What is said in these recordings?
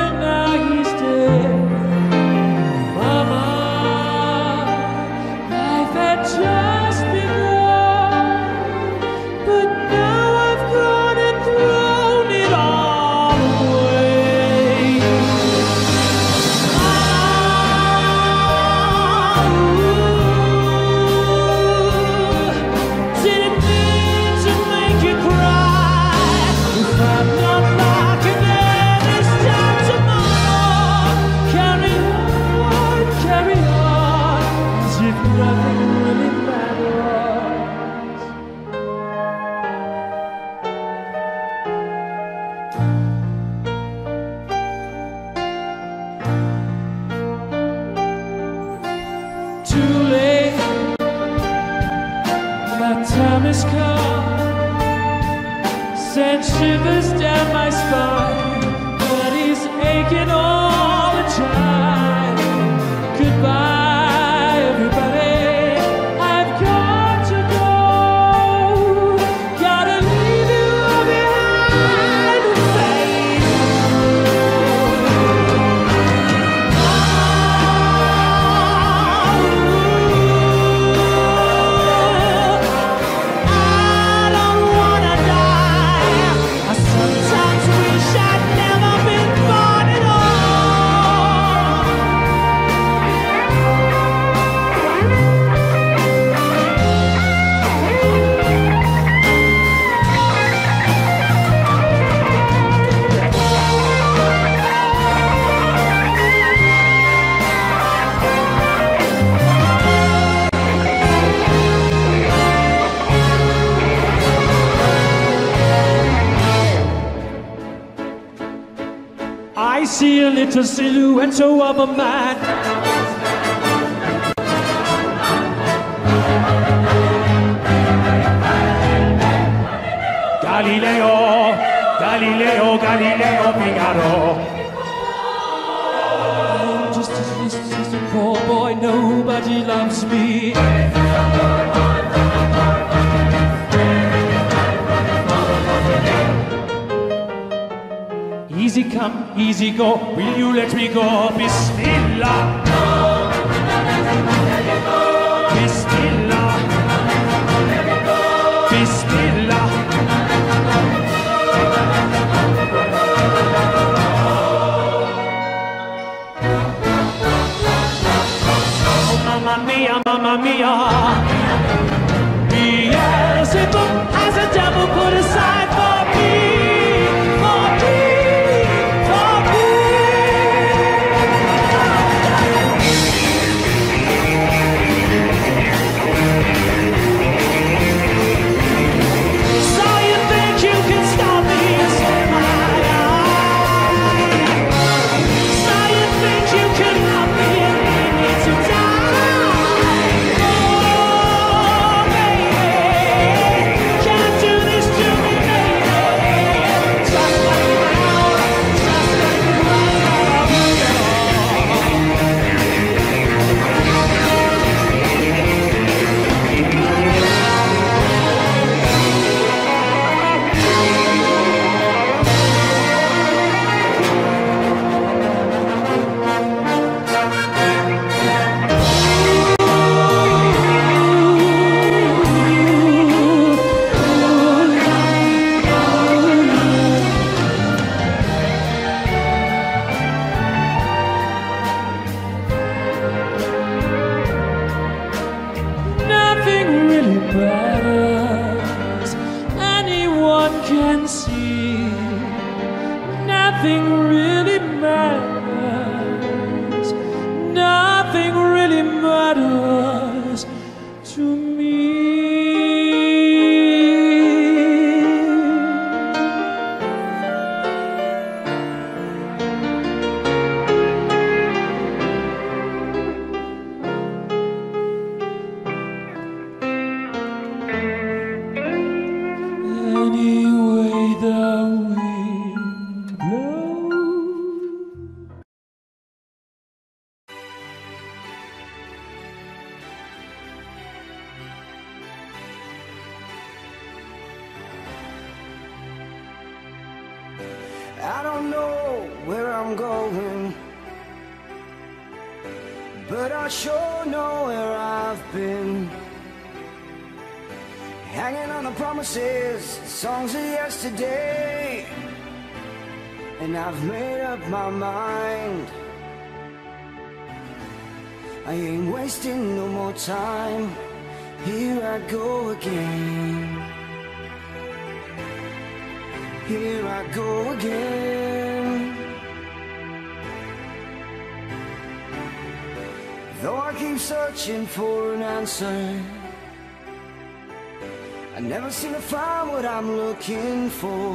and now he's dead. Mama, life had just begun, but now I've gone and thrown it all away. Did it mean to make you cry? If I'm not back again this time tomorrow, carry on, as if nothing really matters. Too late, my time has come. Send shivers down my spine, body's aching all the time. Goodbye, everybody, I've got to go. Gotta leave you all behind and face I don't wanna die. I sometimes wish I'd never been born at all. I see a little silhouette of a man. Galileo, Galileo, Galileo Figaro. I'm just as listless as a poor boy, nobody loves me. Easy come, easy go, will you let me go? Bismillah. Bismillah. Bismillah. Oh, mamma mia, mamma mia. Beelzebub has a devil put aside for me, for me, for me. So you think you can stop me and say my eye? So you think you can help me and lead me to die? Oh, I'm going, but I sure know where I've been. Hanging on the promises, songs of yesterday, and I've made up my mind. I ain't wasting no more time. Here I go again. Here I go again. Though I keep searching for an answer, I never seem to find what I'm looking for.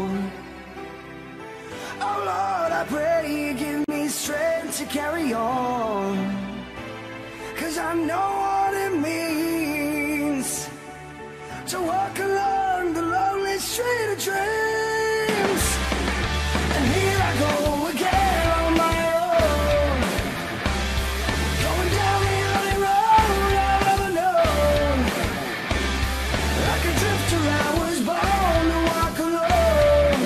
Oh Lord, I pray you give me strength to carry on, 'cause I know what it means to walk along the lonely street of dreams. And here I go again on my own, going down the only road I've ever known. Like a drifter I was born to walk alone,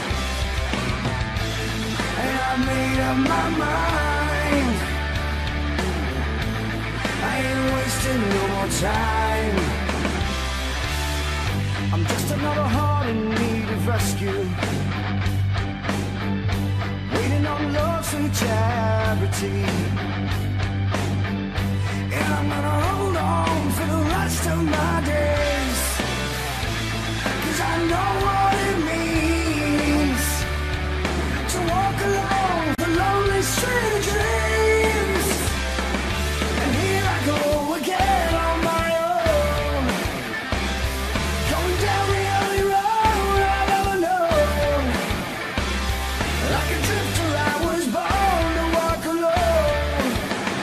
and I made up my mind. I ain't wasting no more time. I'm just another heart in need of rescue, waiting on love's sweet charity. And I'm gonna hold on for the rest of my days, 'cause I know what it means to walk along the lonely street of dreams. And here I go again on my own, going down the only road I've ever known. Like a drifter I was born to walk alone,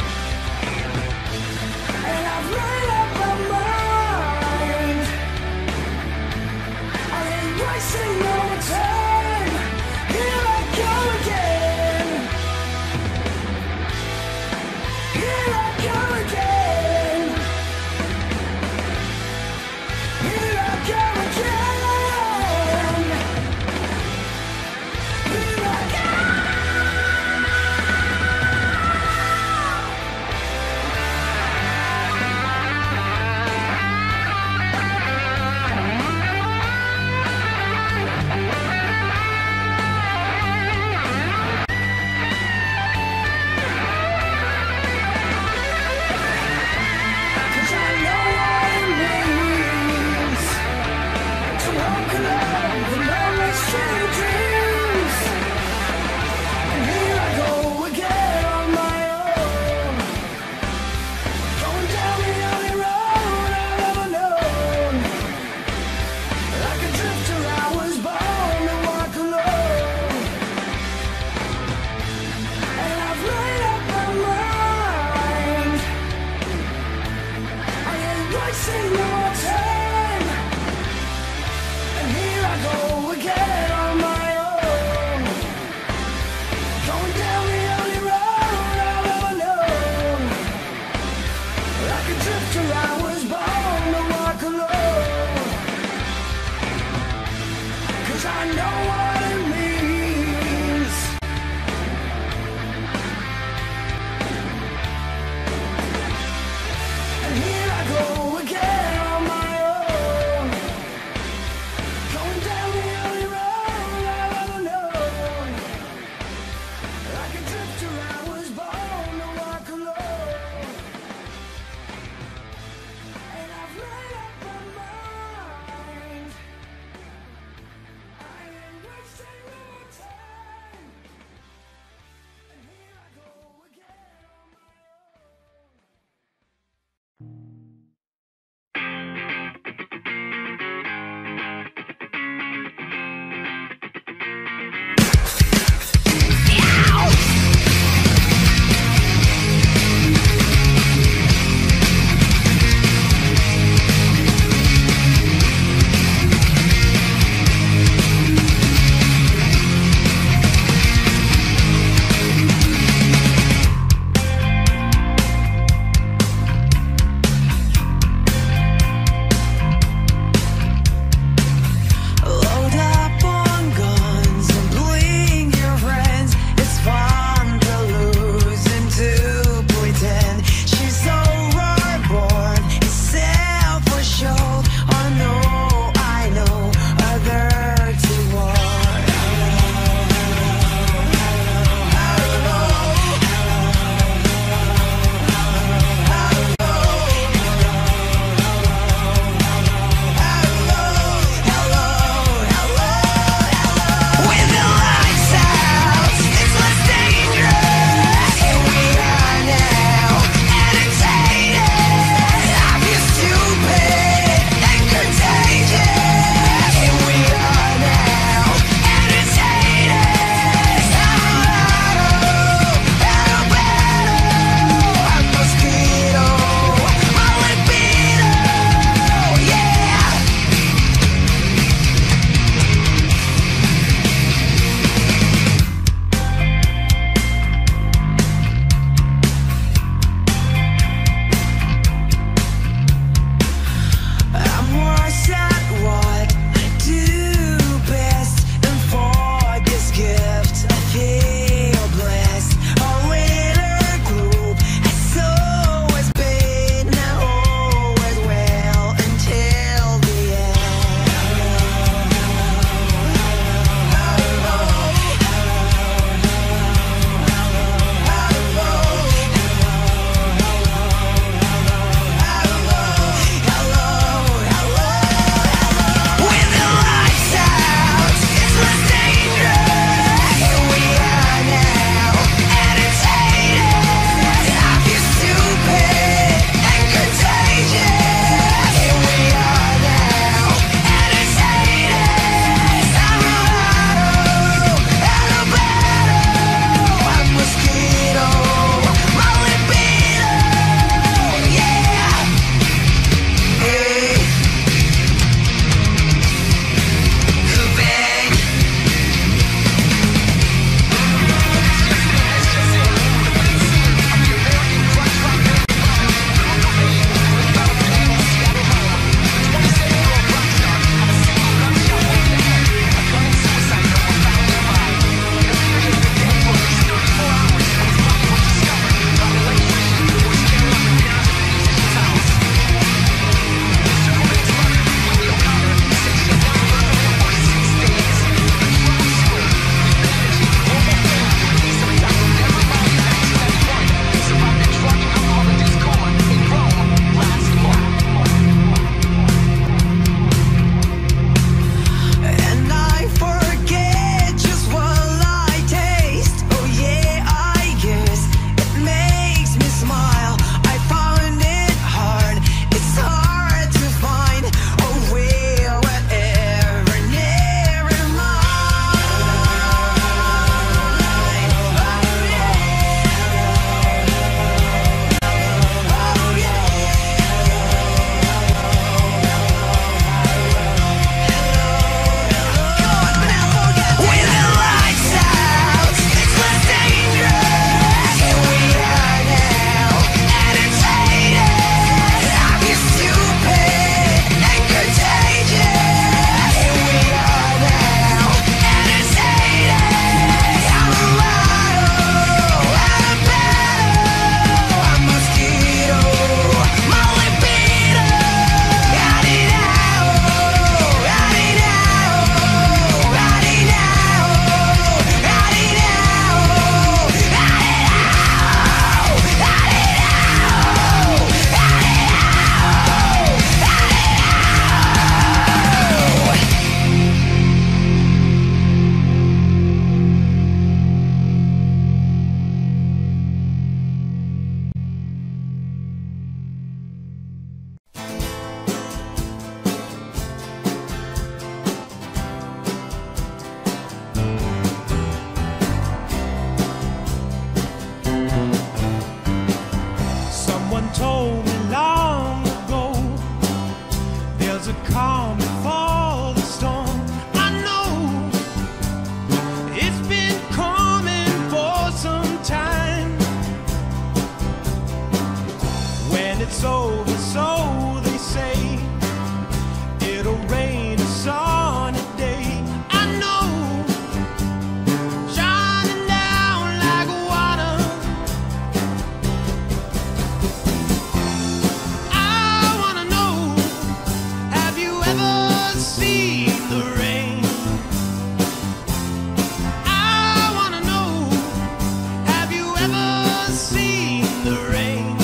ever seen the rain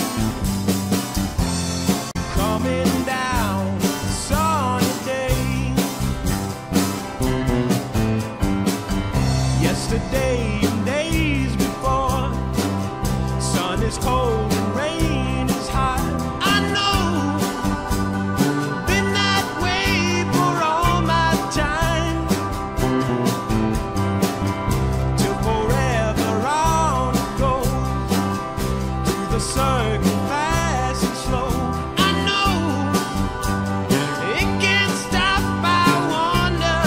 coming down a sunny day? Yesterday and days before, sun is cold and rain is hot. I know, been that way for all my time, till forever on it goes, through the circle fast and slow. I know, it can't stop, I wonder.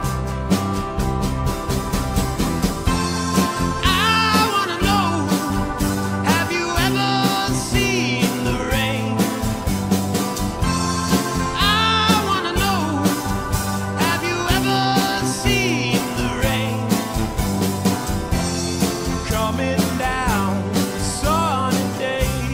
I wanna know, have you ever seen the rain? I wanna know, have you ever seen the rain coming down a sunny day?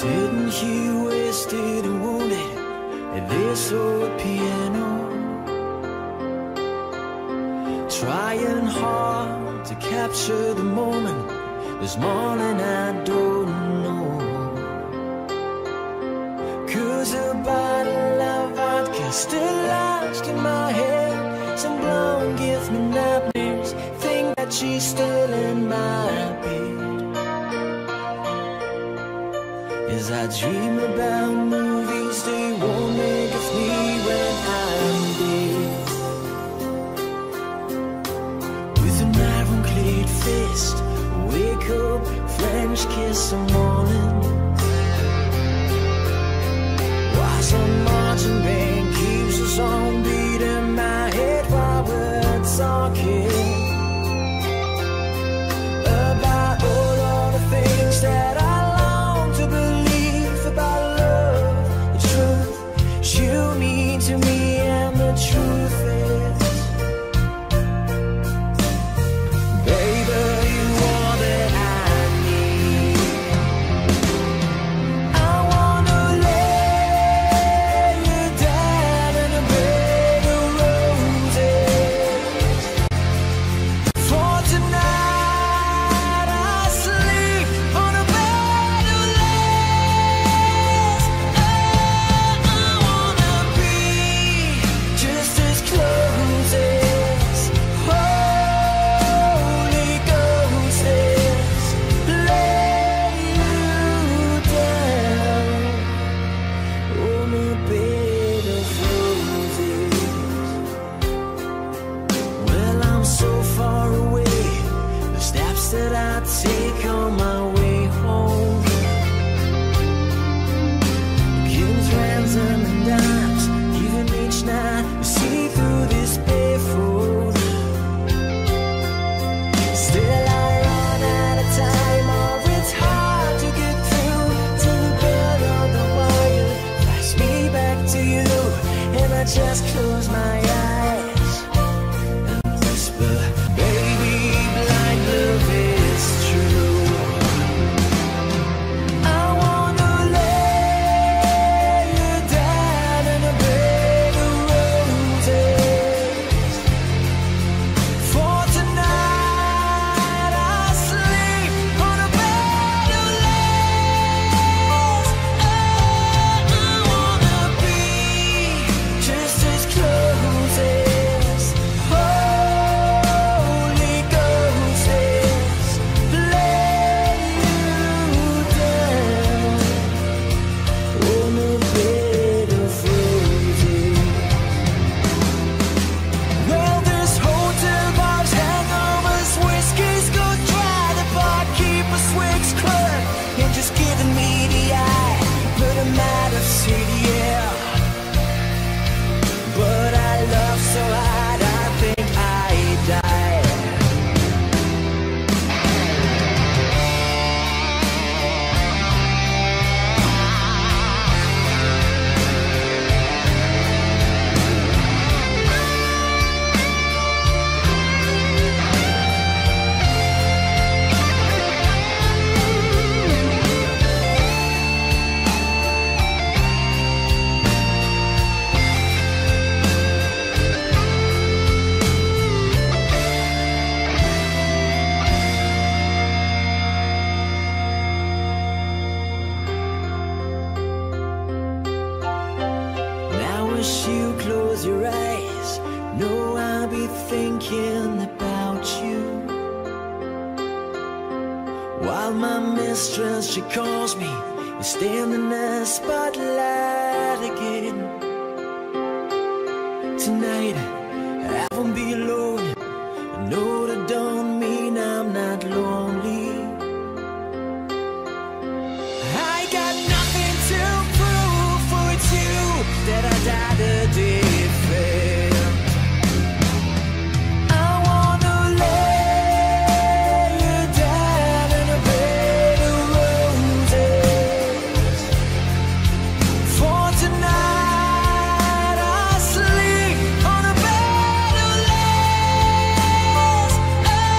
Sitting here wasted and wounded at this old piano, trying hard to capture the moment. This morning I don't know, 'cause a bottle of vodka still lodged in my head. Some blonde gives me nightmares, think that she's still in my bed. As I dream about movies, they won't make of me when I'm dead. With an iron-clad fist, wake up, French kiss some morning. While some marching band keeps us on beating my head while we're talking about all of the things that I long to believe about love, the truth you mean to me, and the truth is, baby, you are that I need. I wanna lay you down in a bed of roses. For tonight I sleep on a bed of lace. Oh, I wanna be just as close as Holy Ghost is. Lay you down on a bed of roses. Well, I'm so far away, the steps that I take on my way home, King's ransom and dimes, even each night we see through this barefoot. Still I run out of time, or it's hard to get through to the bed of the wire. Flash me back to you, and I just close my eyes and whisper, baby, blind love is true. I wanna lay you down in a bed of roses. For tonight I sleep on a bed of lace. Oh, I wanna be just as close as Holy Ghost is. Lay you down on a bed of roses. Well, this hotel bar's hangovers, whiskey's go dry. The barkeeper swigs clerk and just giving me the eye, but I'm out of city, yeah. But I love so hard, I think I die. Now as you close your eyes, know I'll be thinking about you. While my mistress, she calls me, you stand in the spotlight again. Tonight, I won't be alone. I know that don't mean I'm not lonely. I got nothing to prove, for it's you that I died a defend. I wanna lay you down in a bed of roses. For tonight I sleep on a bed of lace. Oh,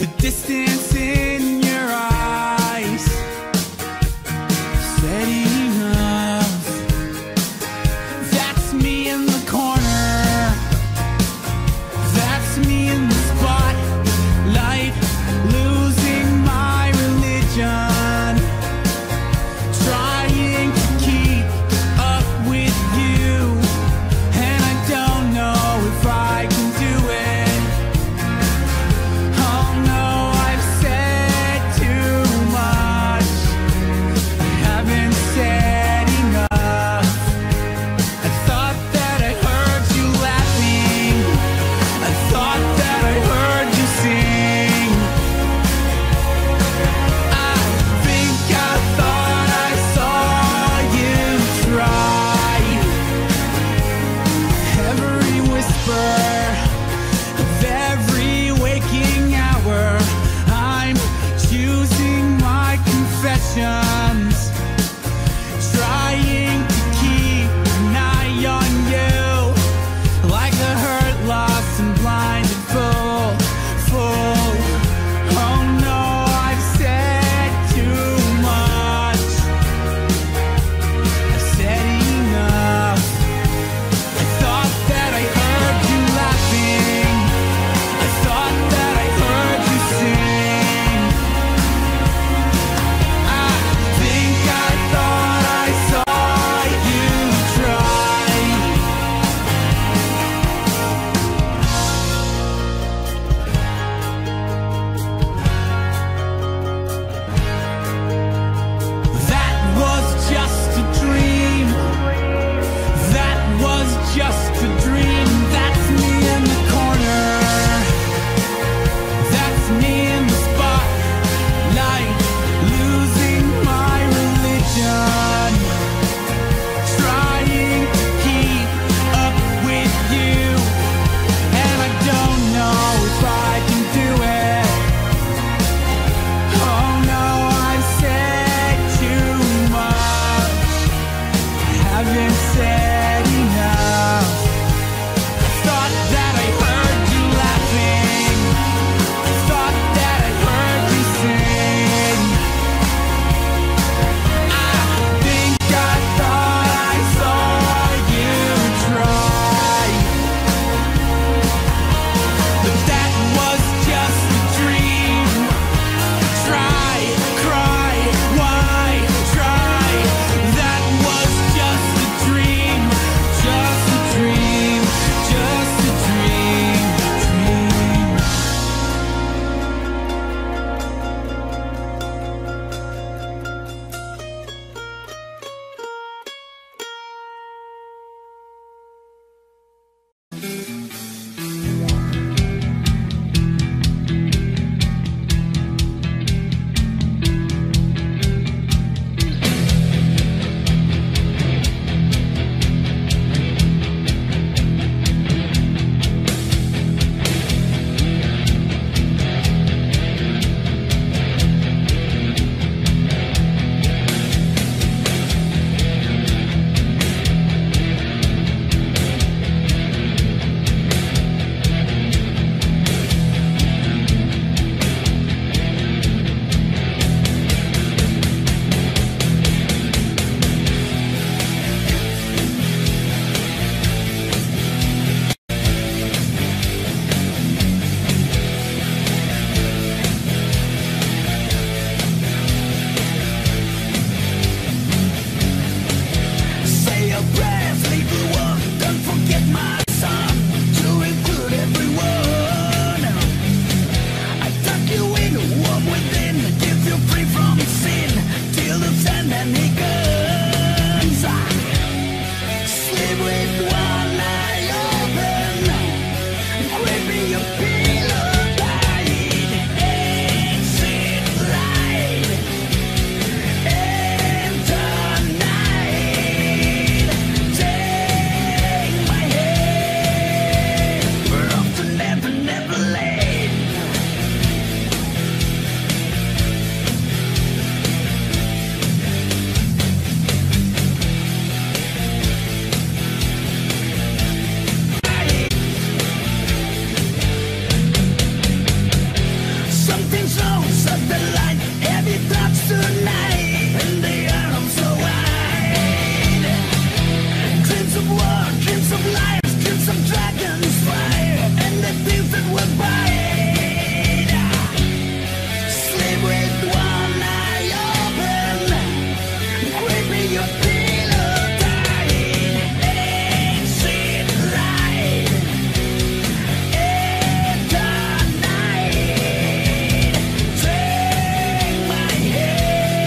The distance in your eyes said enough. That's me in the corner. That's me in the spotlight, losing my religion, trying to keep up with you, and I don't know if I can do it. Oh no, I've said but the light, heavy thoughts tonight, and the arms so wide. Dreams of war, dreams of liars, dreams of dragons fire, and the things that will bite. Sleep with one eye open, creeping your pillow tight. Exit light, eternite. Take my hand.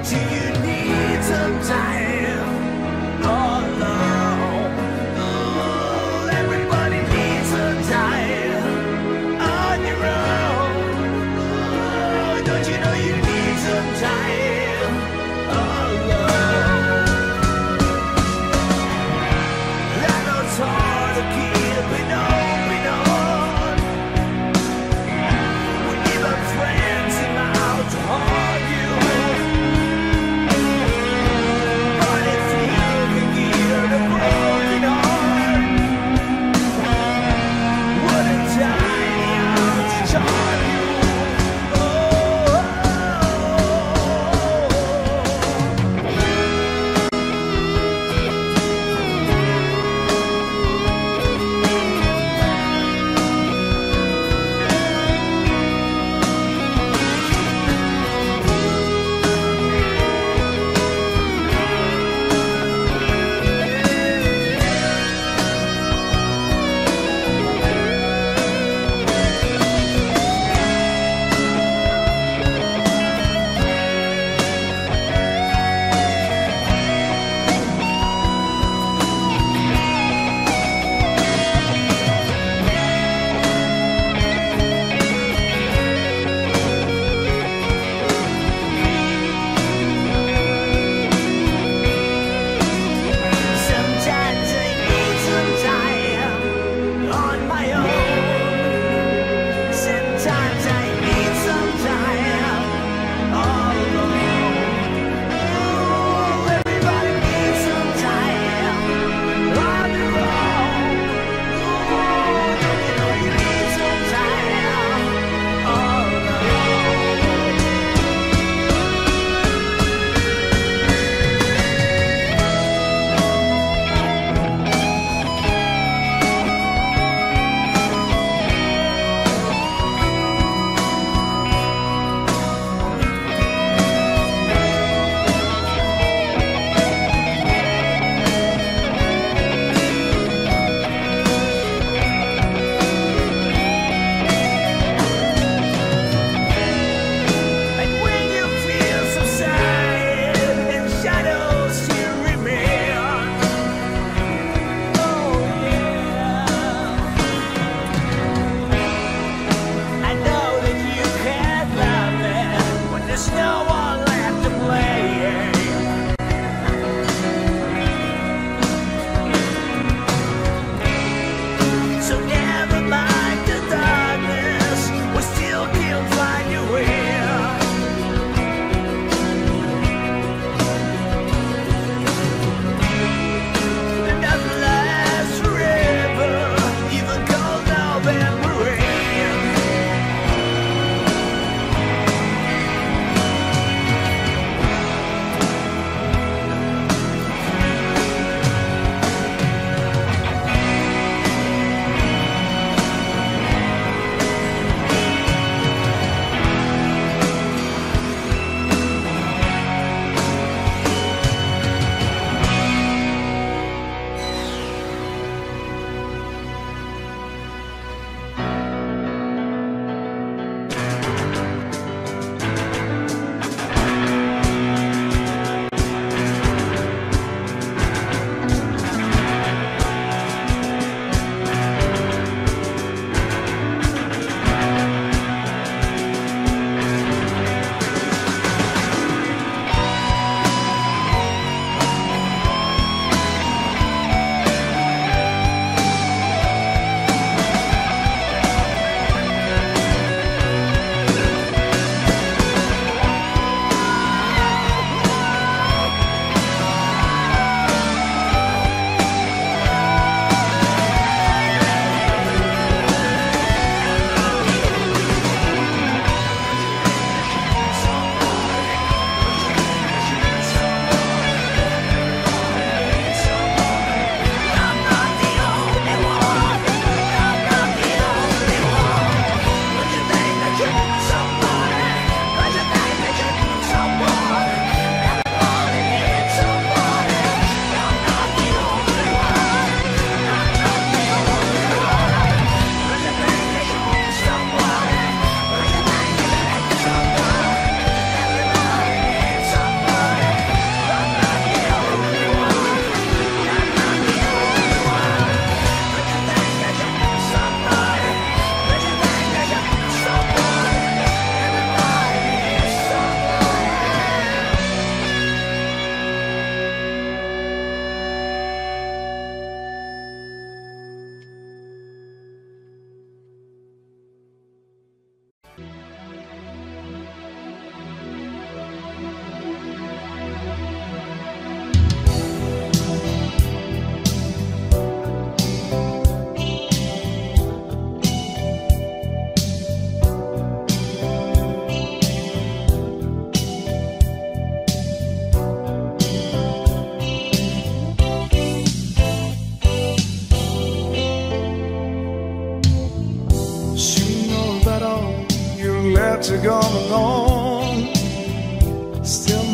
Do you need some time alone? Oh, everybody needs some time on your own. Oh, don't you know you need some time alone? I know it's hard to keep it open on when you have friends and out to haunt you.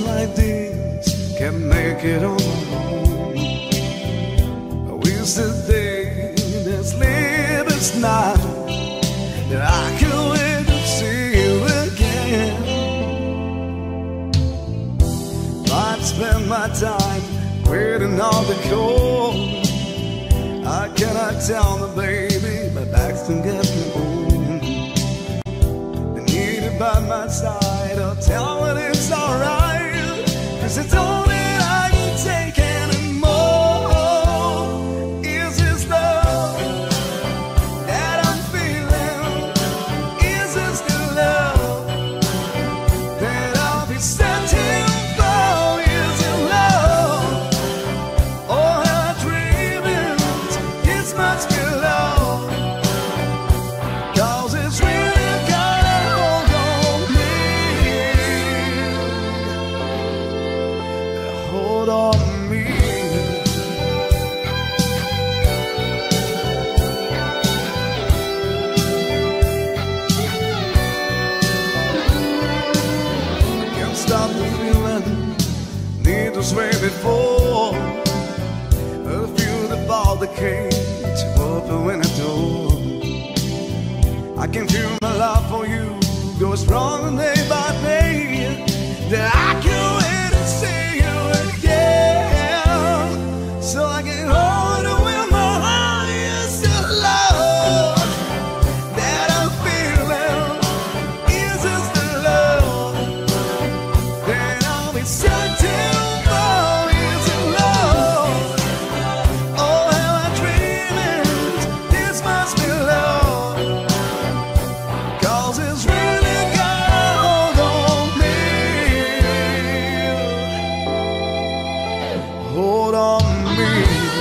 like this can't make it on my own. I wish the day that's late as night that I could wait to see you again. I'd spend my time waiting on the call. I cannot tell the baby my back's to get me home. I need it by my side, I'll tell her it's alright, 'cause it's all that I can take anymore. Is this love that I'm feeling? Is this the love that I'll be searching for? Is it love? Or am I dreaming? It must be love, 'cause it's really got a hold on me. Hold on me. Can't stop the feeling, need to sway before I feel the ball that came to open a door. I can feel my love for you go strong day by day, that I can wait to see you again, so I can hold it with my heart. Is the love that I'm feeling? Is this the love that I'll be searching for? Is it love? Oh, am I dreaming? This must be love, 'cause it's really got a hold on me. Hold on me.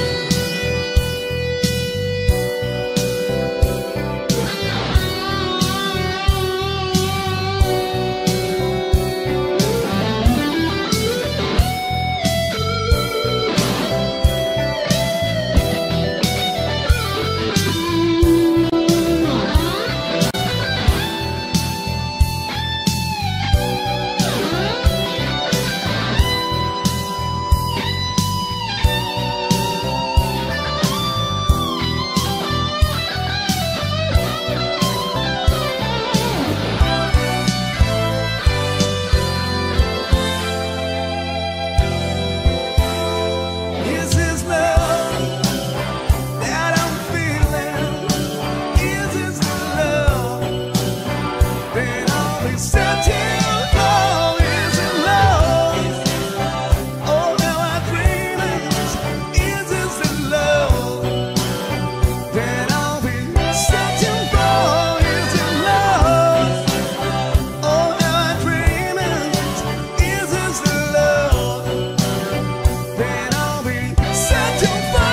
Is this love that I'm feeling? Is this the love that I'll be searching for? Is it love? Oh, am I dreaming? Is this the love that I'll be searching for? Is it love? Oh, am I dreaming? Is this the love that I'll be searching for?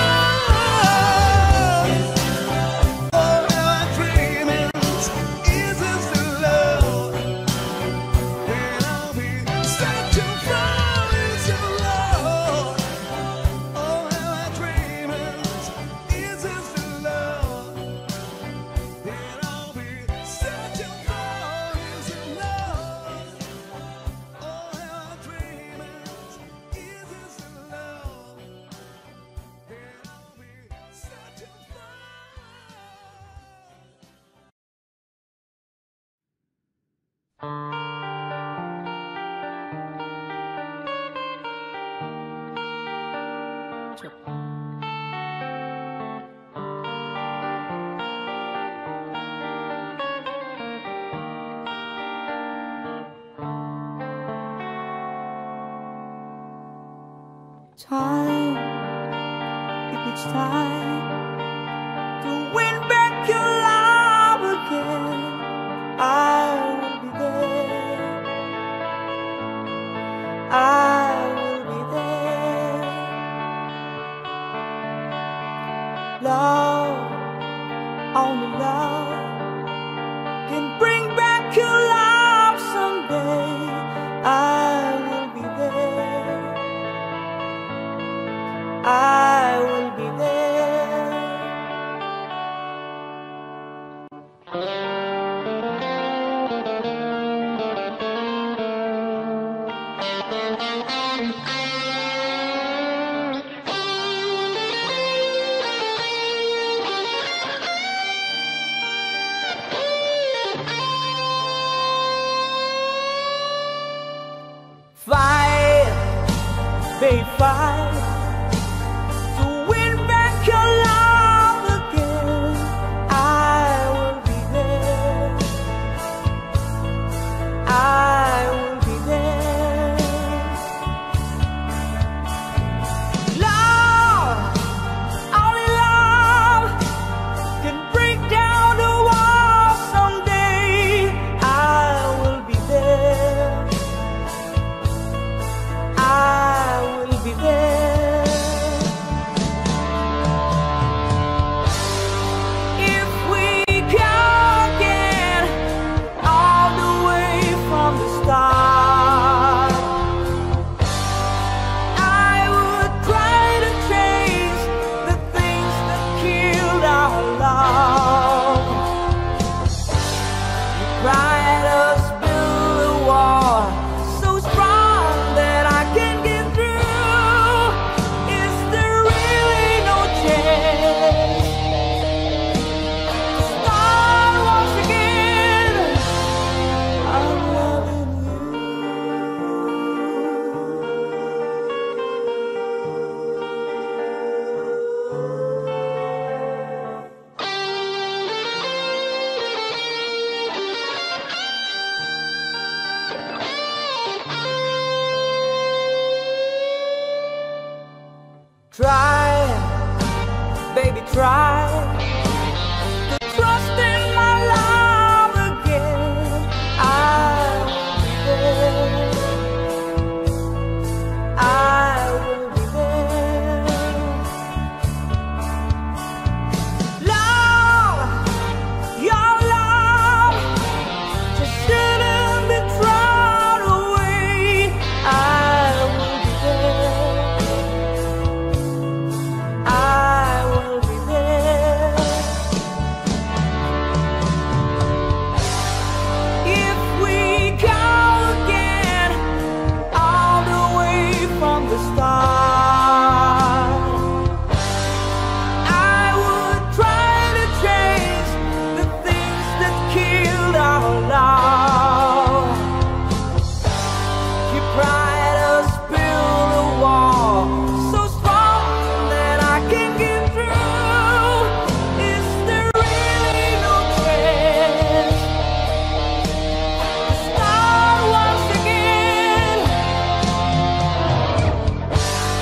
Oh, am I dreaming? Is this the love that I'll be searching for? Is it love? Oh, am I dreaming? Is this the love that I'll be searching for? Is it love? Oh, am I dreaming? Is this the love that I'll be searching for? Time, if it's time to win back your love again, I will be there. I will be there. Love, only love can bring back your love someday. I will be there. I will be there. Fight, baby, fight to win back your love again. I will be there. I will be there. Love, only love can break down the walls someday. I will be there. I will be there. If we can get all the way from the start, I would try to chase the things that killed our love. You cried us build a wall so strong that I can get through. Is there really no chance to start once again? I'm loving you. Try, baby, try to trust in my love again. I will be there. I will be there. Love, your love just shouldn't be thrown away. I will be there. I will be there. If we go again all the way from the start, I would try to chase the things that killed our love. You cried us build a wall so strong that I can get through. Is there really no chance to start once again?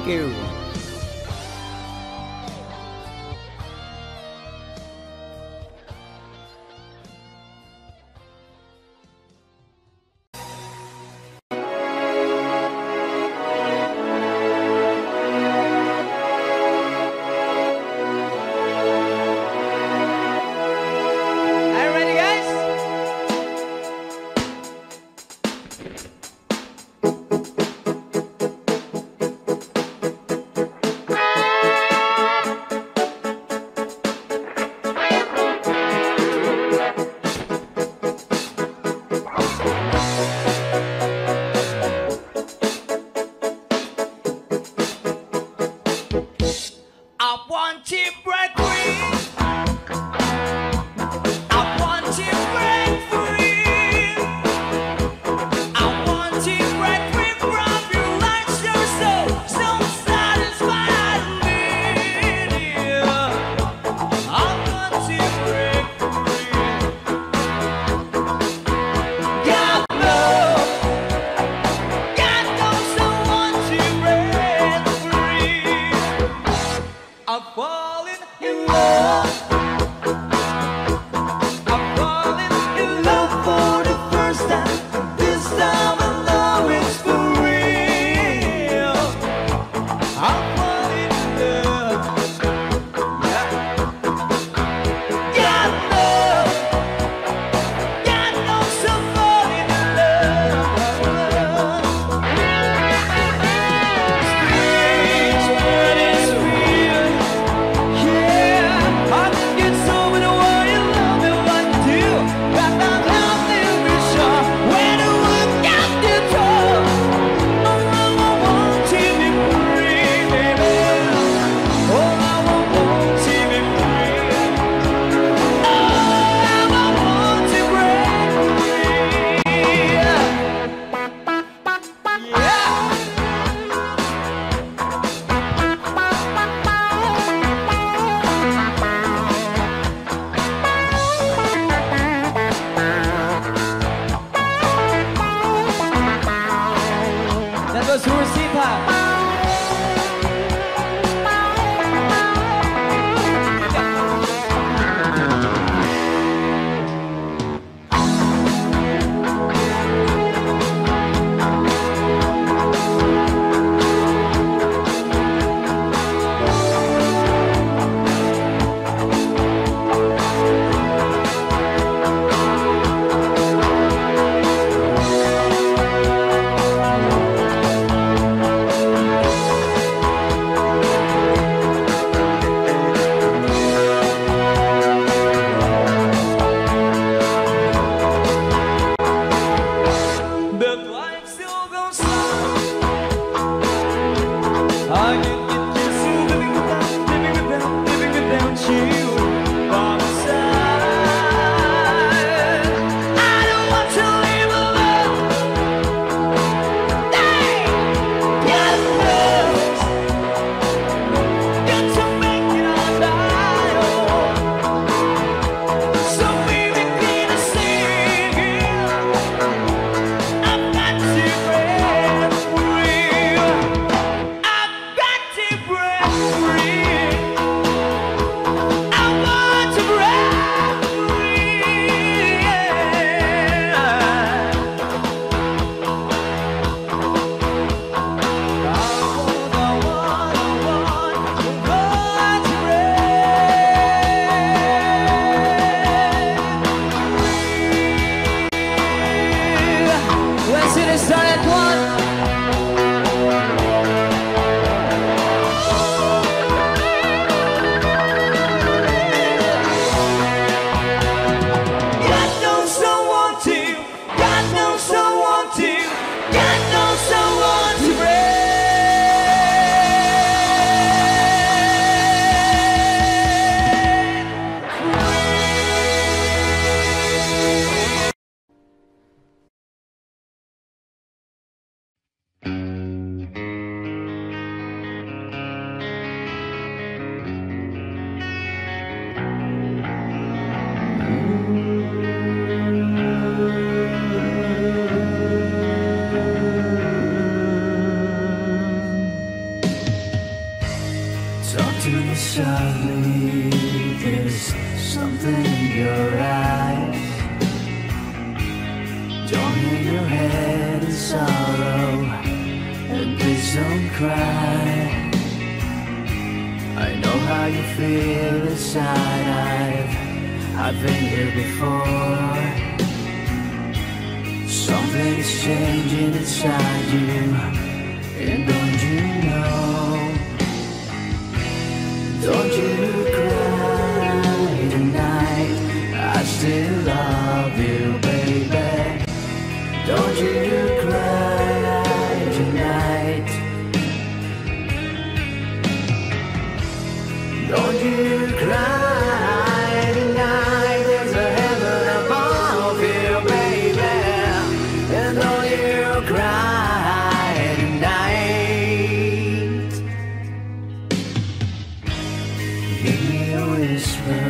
Thank you. Are you ready, guys? don't cry. I know how you feel inside. I've been here before. Something is changing inside you, and don't you know? Don't you cry tonight, I still love you, baby. Don't you cry tonight. Don't you cry tonight, there's a heaven above you, baby. And don't you cry tonight. Give me a whisper,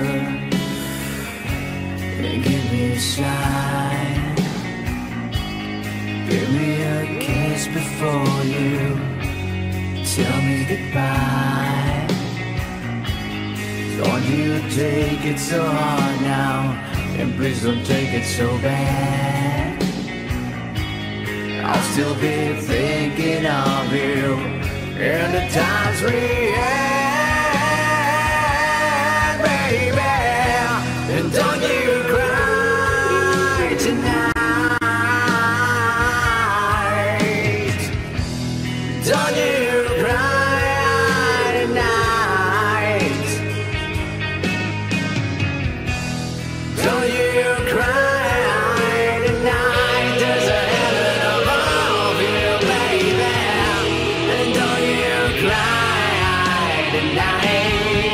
and give me a sigh. Give me a kiss before you tell me goodbye. Don't you take it so hard now, and please don't take it so bad. I'll still be thinking of you in the times we had, baby. And don't you cry tonight. Don't you cry tonight. Don't you cry tonight. There's a heaven above you, baby. And don't you cry tonight.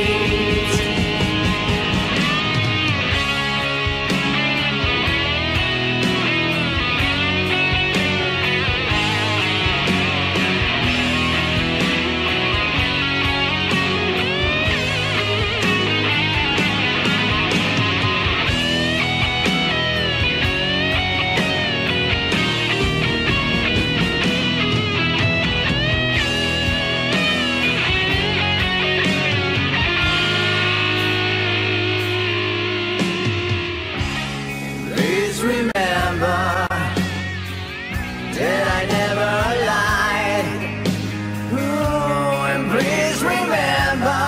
Please remember that I never lied. Oh, and please remember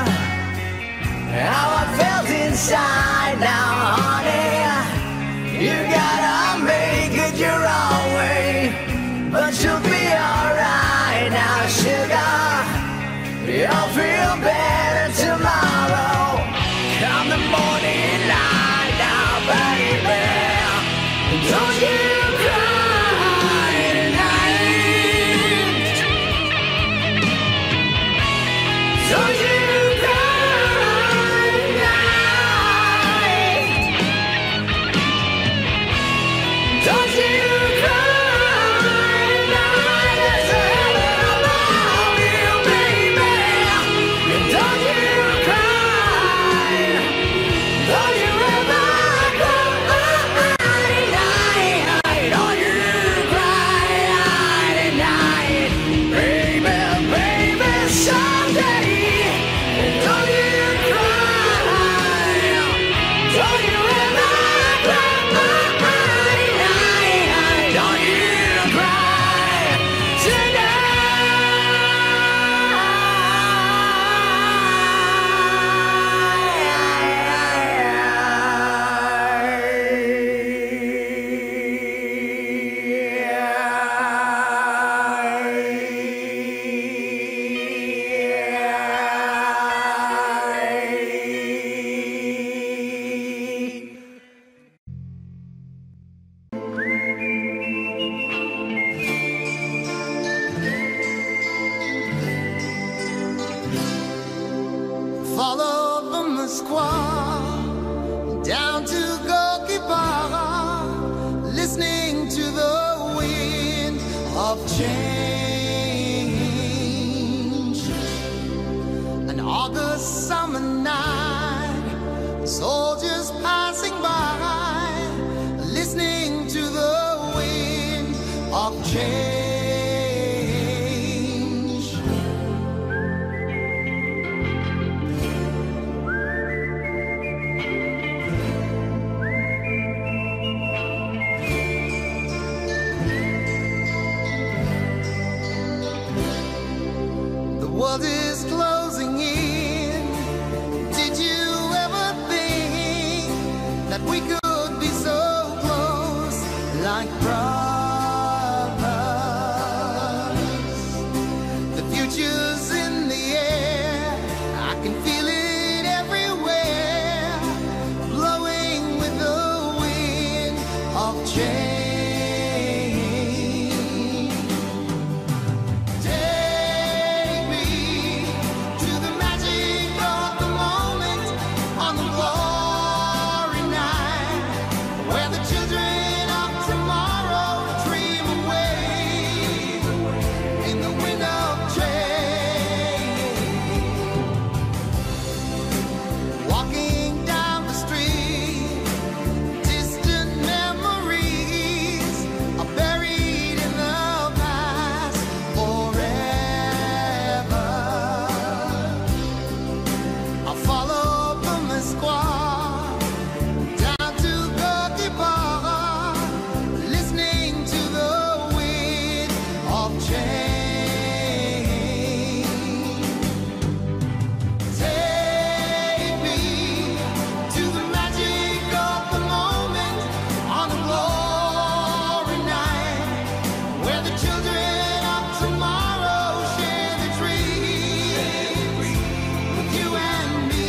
how I felt inside. Now, honey, you gotta make it your own way, but you'll be alright now, sugar. You'll feel better tomorrow. Come the morning light now, baby. Don't you cry tonight. Don't you cry tonight. Don't you cry tonight. There's a heaven above you, baby. And don't you cry. Don't you ever cry tonight. be so close, like brothers. The future's in the air, I can feel it everywhere, blowing with the wind of change. Take me to the magic of the moment on the glory night, where the children of tomorrow dream away in the wind of change. Walking down the street, distant memories are buried in the past forever. I'll follow the squad down to Gorky Park, listening to the wind of change. Take me to the magic of the moment on a glory night, where the children of tomorrow share the dream with you and me.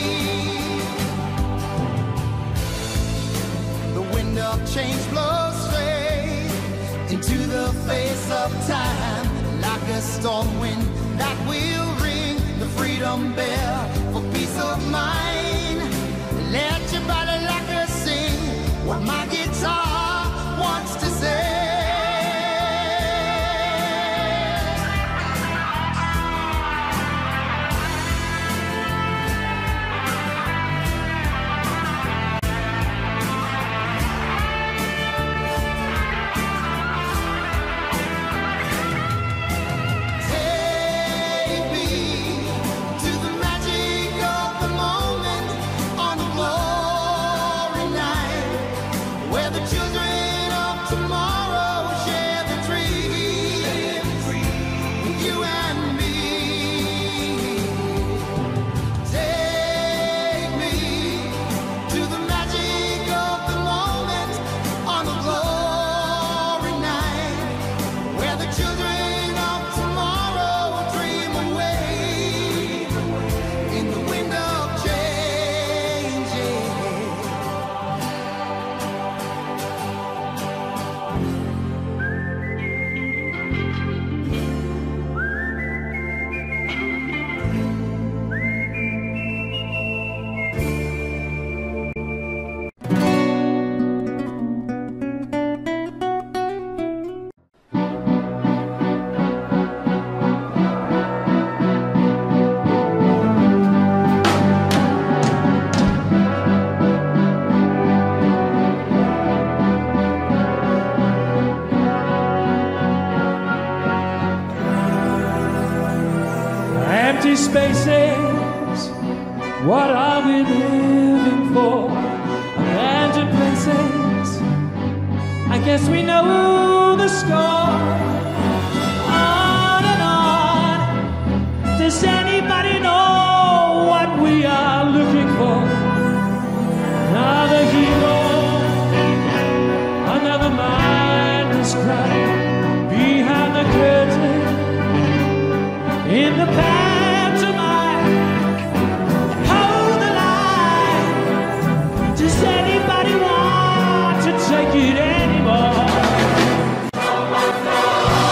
The wind of change blows straight into the face of time, like a storm wind that will ring the freedom bell for peace of mind. Let your body like her sing what my guitar wants to say. Take me to the magic of the moment on a glory night, where the children of tomorrow share the dream with you and me. Take me to the magic of the moment on a glory night, where the children of tomorrow dream away in the wind of change. Empty spaces, what are we living for? Abandoned places, I guess we know the score. On and on, does anybody know what we are looking for? Another hero, another mindless cry behind the curtain. In the pantomime, hold the line. Does anybody want to take it anymore?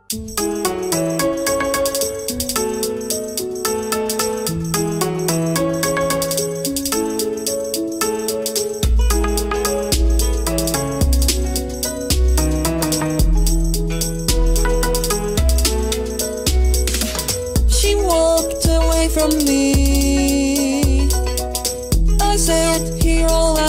She walked away from me. I sat here all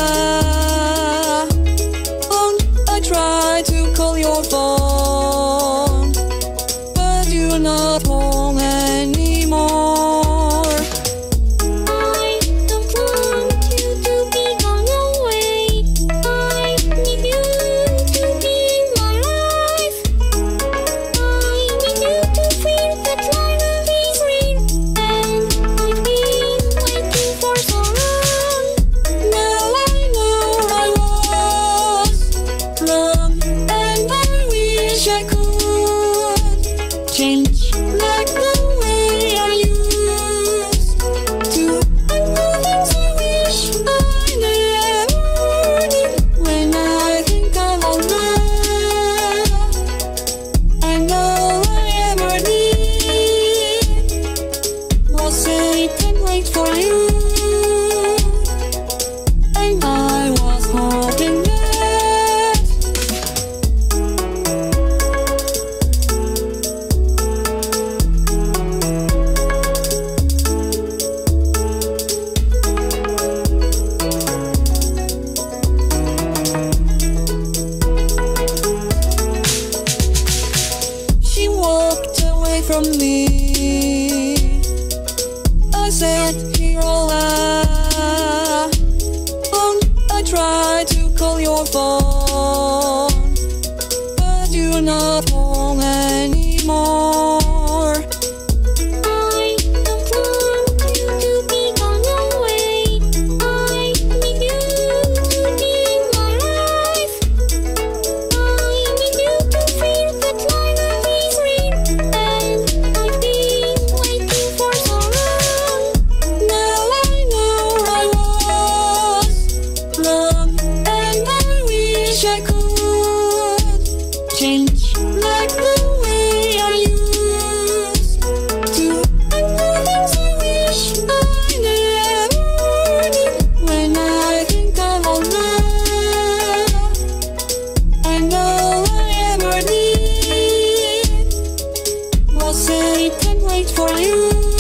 alone. I tried to call your phone, but you're not home anymore. I don't want you to be gone away. I need you to be in my life. I need you to feel that love is real, and I've been waiting for so long. Now I know I was wrong, and I wish I could change like the way I used to. And the things I wish I never did. When I think about love, and all I ever did was sit and wait for you. And I was hoping that she walked away from me. I sat here all alone. I tried to call your phone, but you're not home anymore. I don't want you to be gone away. I need you to be in my life. I need you to feel that love is real, and I've been waiting for so long. Now I know I was wrong, and I wish I could change like the way I used to. And the things I wish I never did. When I think about love, and all I ever did was sit and wait for you.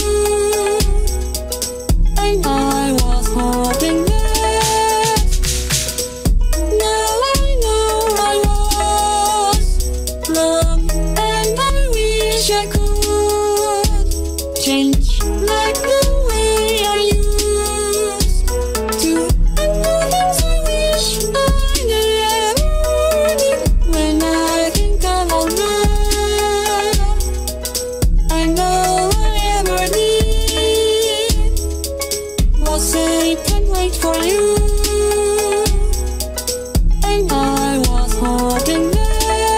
And I was hoping that now I know I was wrong, and I wish I could change like the way I used to. And the things I wish I never did. When I think about love, and all I ever did was sit and wait for you. And I was hoping that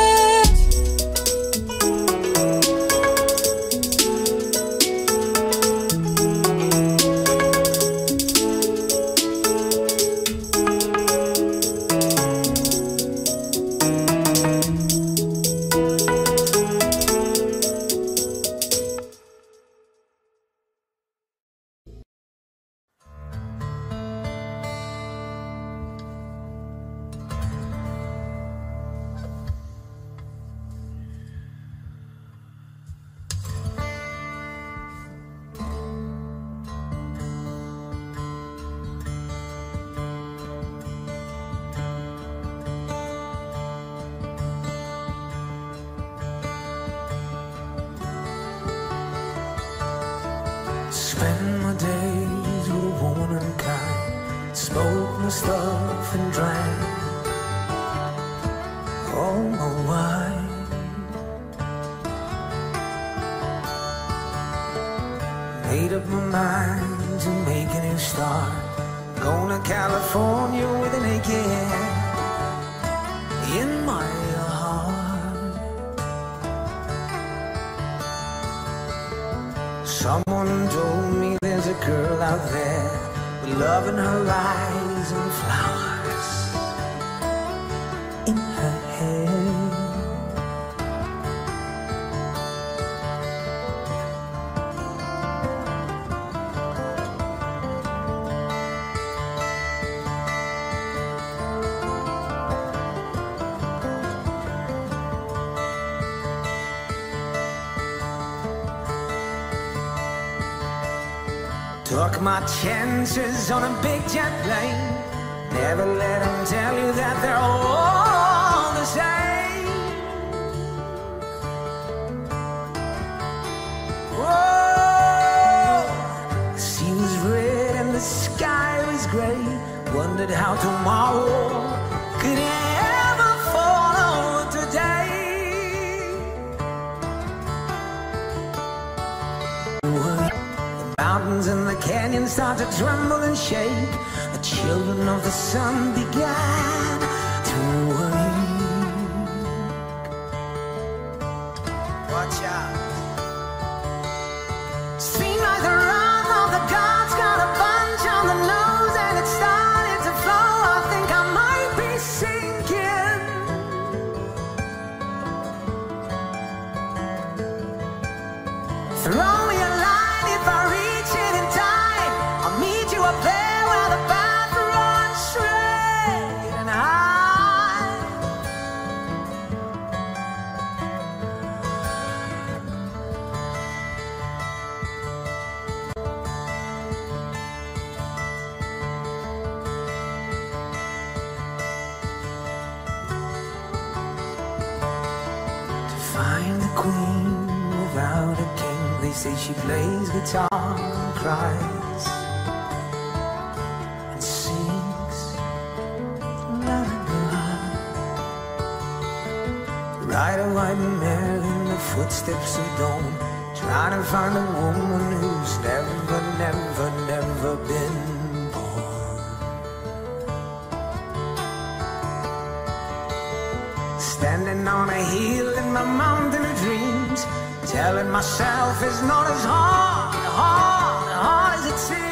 Spend my days with a woman unkind. Smoke my stuff and drank all my wine. Made up my mind to make a new start. Going to California with an aching in my heart. Someone told me there's a girl out there with love in her eyes and flowers in her hair. Took my chances on a big jet plane. Never let them tell you that they're all the same. Whoa, the sea was red and the sky was gray. Wondered how tomorrow could ever follow today. Mountains and the canyons start to tremble and shake. The children of the sun began to wake. Watch out. Seemed like the wrath of the gods got a bunch on the nose, and it started to flow. I think I might be sinking. Throw me a line if I reach it in time. I'll meet you up there where the path runs straight and high. To find the queen without a king, they say she plays guitar and cries and sings lullaby. Ride a white mare in the footsteps of dawn, trying to find a woman who's never, never, never been born. Standing on a hill in my mountain of dreams, telling myself it's not as hard as it seems.